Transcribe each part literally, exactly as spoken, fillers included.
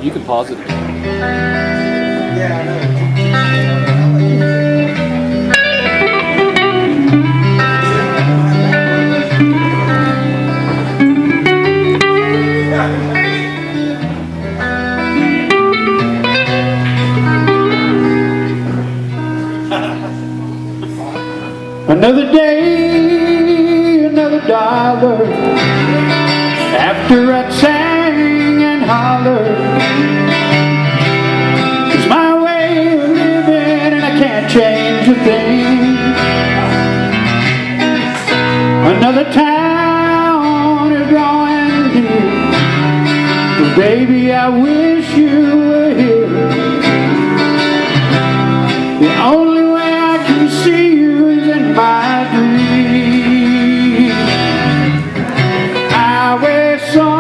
You can pause it. Yeah, I know. Another day, another dollar. After I sang and hollered, it's my way of living and I can't change a thing. Another town is drawing near, but baby, I wish you were here. The only way I can see you is in my dreams. Highway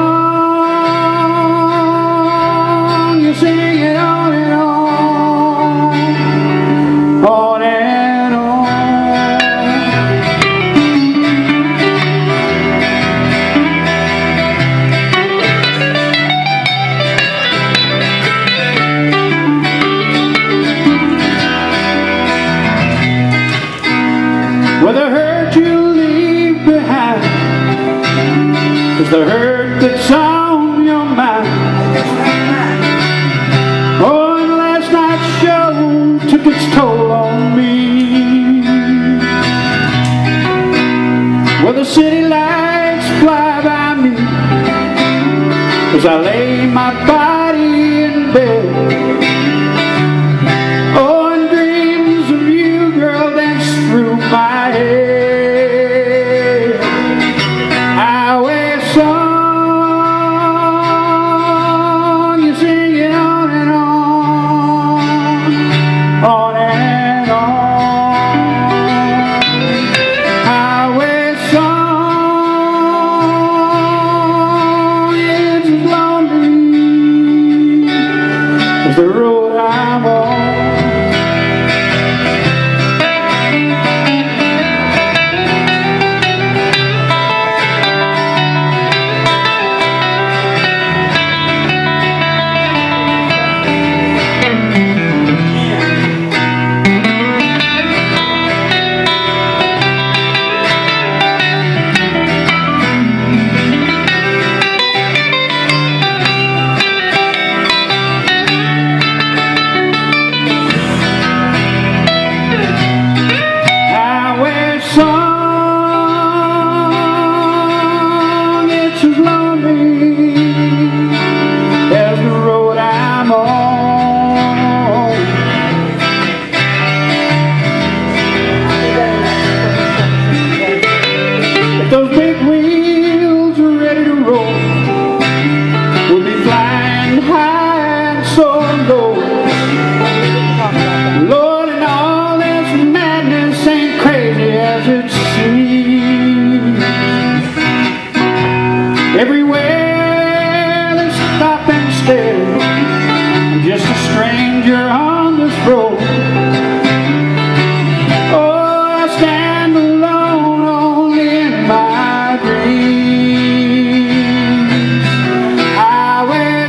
song, you sing it on and on, on and on. Well, the hurt you leave behind is the hurt that's on your mind. Oh, and last night's show took its toll on me. Well, the city lights fly by me as I lay my body in bed. Oh, and dreams of you, girl, dance through my head. Highway song, you sing it on and on, on and on. Highway song, it's as lonely as the road I'm on. Song, it's as lonely as the road I'm on. If those big wheels are ready to roll, we'll be flying high and soaring low. Lord, and all this madness ain't crazy as it seems. Everywhere they stop and stare, I'm just a stranger on this road. Oh, I stand alone only in my dreams. Highway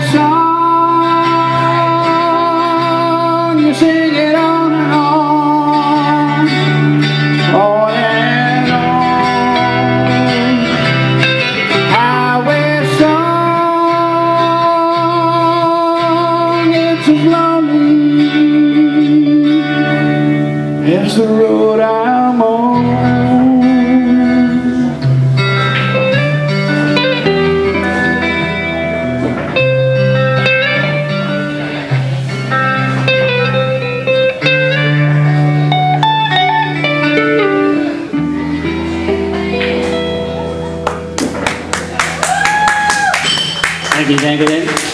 song, you sing it on and on, on and on. Highway song, it's as lonely as the road I'm on. Thank you, thank you.